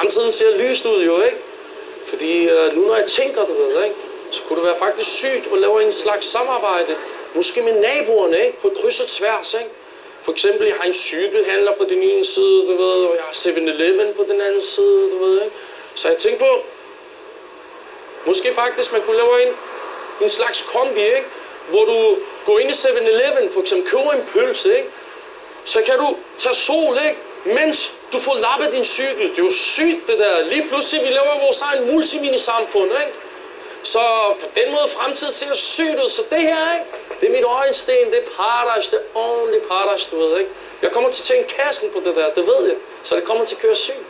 Fremtiden ser lyst ud jo, ikke? Fordi nu når jeg tænker, du ved, ikke? Så kunne det være faktisk sygt at lave en slags samarbejde. Måske med naboerne, ikke? På kryds og tværs, ikke? For eksempel, jeg har en cykelhandler på den ene side, du ved, og jeg har 7-Eleven på den anden side, du ved, ikke? Så jeg tænkte på, måske faktisk man kunne lave en slags kombi, ikke? Hvor du går ind i 7-Eleven, for eksempel køber en pølse, ikke? Så kan du tage sol, ikke? Mens du får lappet din cykel. Det er jo sygt, det der. Lige pludselig, vi laver vores egen multimini-samfund, ikke? Så på den måde, fremtiden ser sygt ud. Så det her, ikke? Det er mit øjensten, det er paradis, det er ordentligt paradis, du ved, ikke? Jeg kommer til at tjene kassen på det der, det ved jeg. Så det kommer til at køre sygt.